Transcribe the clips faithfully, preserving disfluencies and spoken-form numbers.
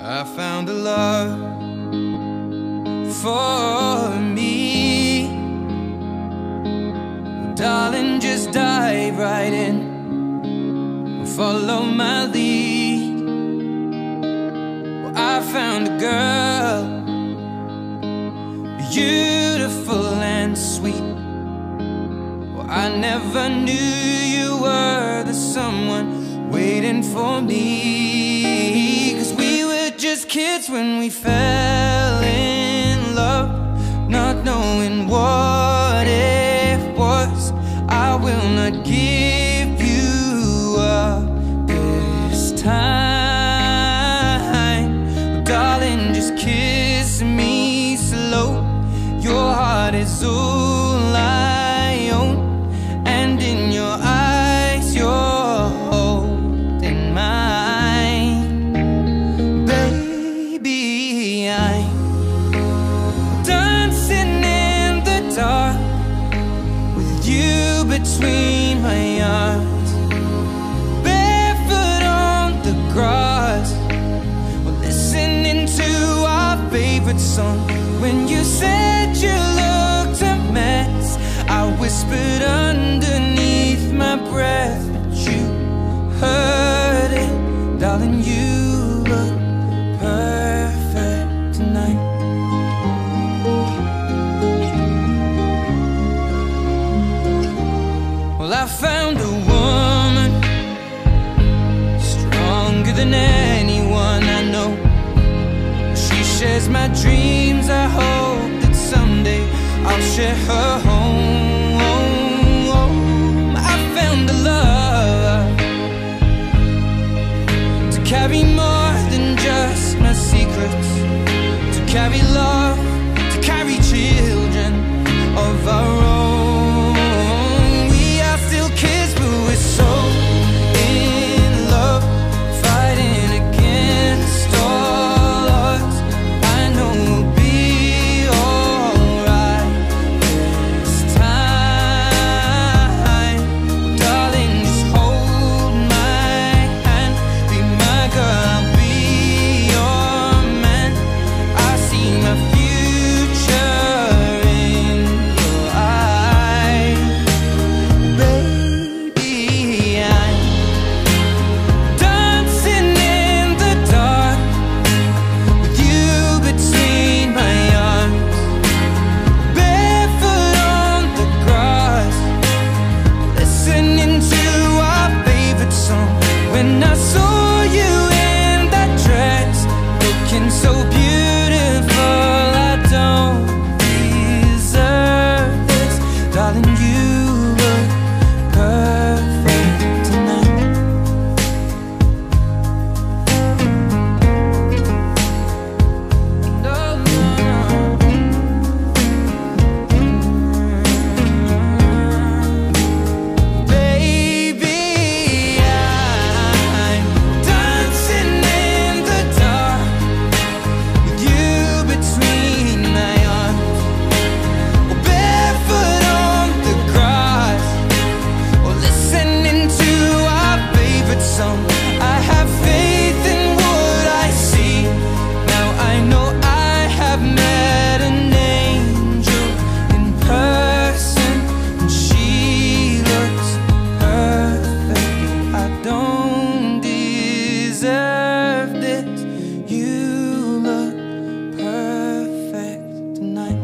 I found a love for me. Darling, just dive right in, follow my lead. Well, I found a girl, beautiful and sweet. Well, I never knew you were the someone waiting for me. 'Cause we were just kids when we fell in love, not knowing what it was. I will not give you up this time. But darling, just kiss me slow. Your heart is all I own, and in your eyes you're holding mine. Baby, I'm dancing in the dark with you between my arms, barefoot on the grass. We're listening to our favorite song. When you said you looked a mess, I whispered underneath my breath, but you heard it. Darling, you look perfect tonight. Well, I found a woman stronger than anyone I know. She shares my dreams. I hope that someday I'll share her home. I found a love to carry more than just my secrets, to carry love, to carry children of our own. We are still kids, but we're so in love, fighting against all odds. I know we'll be alright this time. Darling, just hold my hand, be my girl, I'll be your man. I see my future in your eyes. Baby, I'm dancing in the dark with you between my arms, barefoot on the grass, listening to our favorite song. When I saw you in that dress, looking so beautiful, I don't deserve this. Darling, you look perfect tonight. No, no, no. Baby, I'm dancing in the dark with you between my arms, or barefoot on the grass, or listening to our favorite song. I have faith in what I see. Now I know I have met an angel in person, and she looks perfect. I don't deserve this. You look perfect tonight.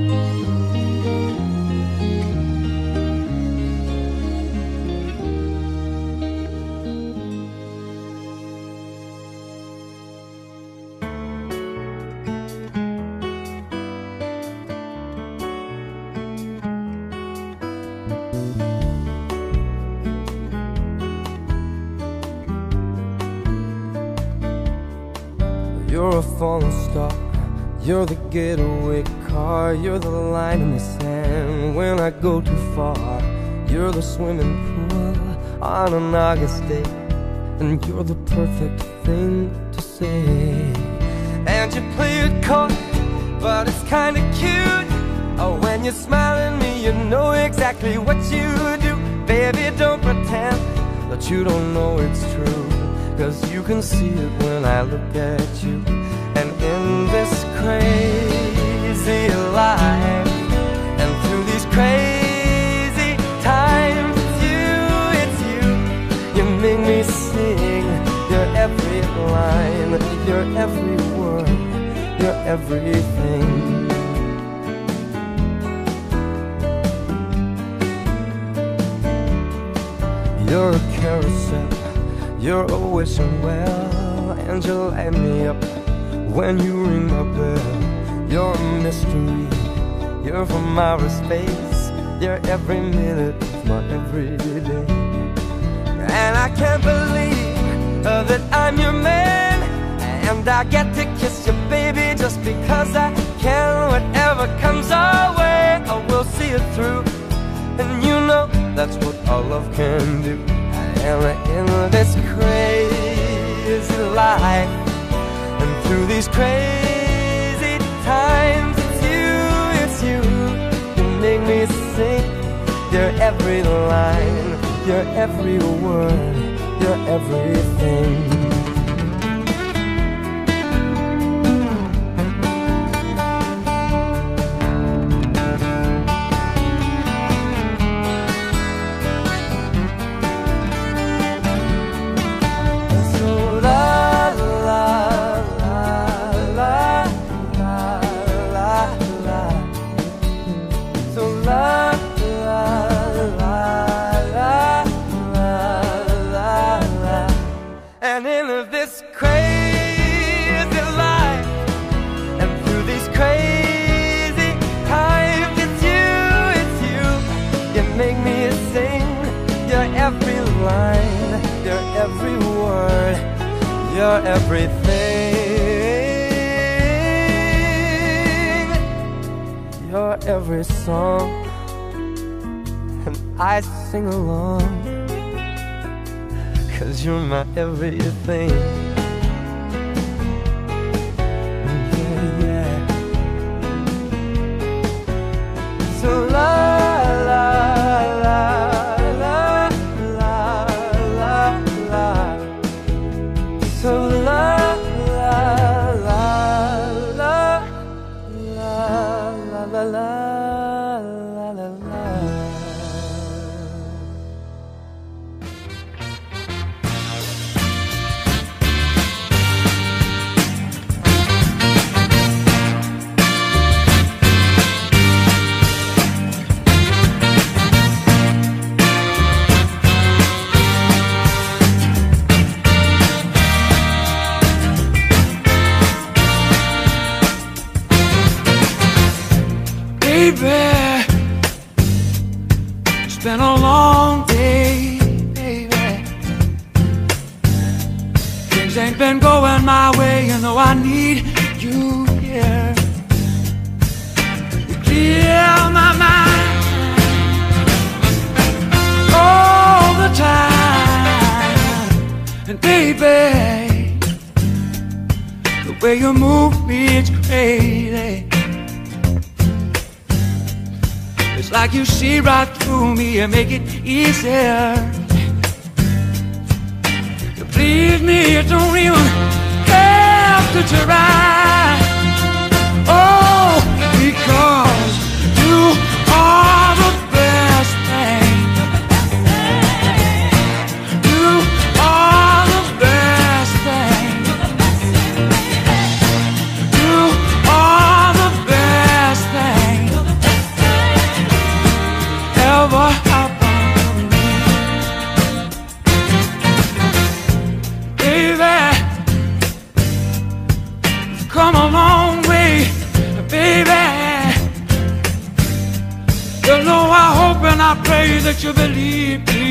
You're a falling star, you're the getaway car, you're the line in the sand when I go too far. You're the swimming pool on an August day, and you're the perfect thing to say. And you play it coy, but it's kinda cute. Oh, when you smile at me, you know exactly what you do. Baby, don't pretend that you don't know it's true. 'cause you can see it when I look at you. And in this crazy life, and through these crazy times, it's you, it's you. You make me sing your every line, your every word, your everything. You're a carousel, you're always wishing well, and you light me up when you ring my bell. You're a mystery, you're from outer space, you're every minute of my everyday. And I can't believe uh, that I'm your man, and I get to kiss you, baby, just because I can. Whatever comes our way, I will see it through. And you know that's what our love can do. And in this crazy life, and through these crazy times, it's you, it's you. You make me sing your every line, your every word, your everything. Every word, you're everything. You're every song, and I sing along, 'cause you're my everything. Yeah, yeah. So la la la. So la la la la la la la la la la. It's been a long day, baby. Things ain't been going my way, you know I need you here. You clear my mind all the time. And baby, the way you move me, it's crazy. It's like you see right through me and make it easier. You please me, you don't even have to try. Oh, because you are the best thing. You are the best thing. You are the best thing ever happened to me. Baby, you've come a long way, baby. You know I hope and I pray that you believe me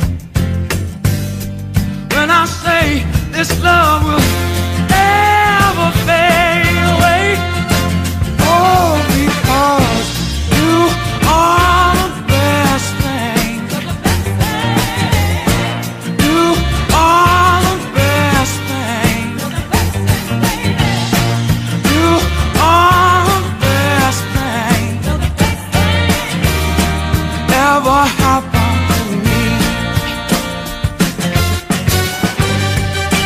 when I say this love will never fade away. Oh, because you are the best thing. You are the best thing. You are the best thing ever happened to me.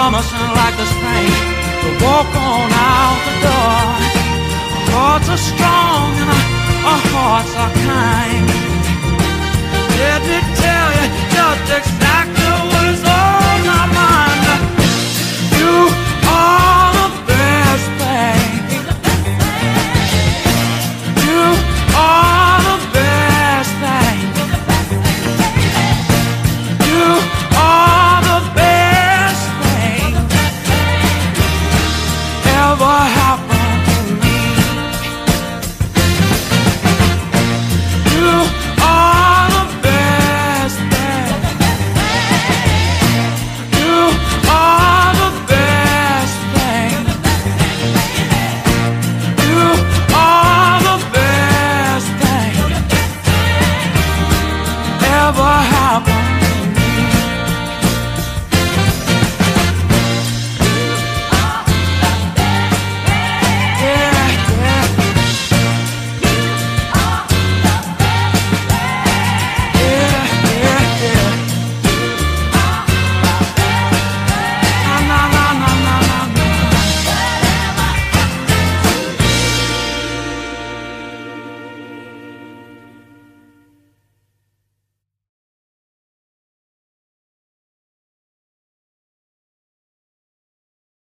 promising like the spring to walk on out the door. Our hearts are strong and our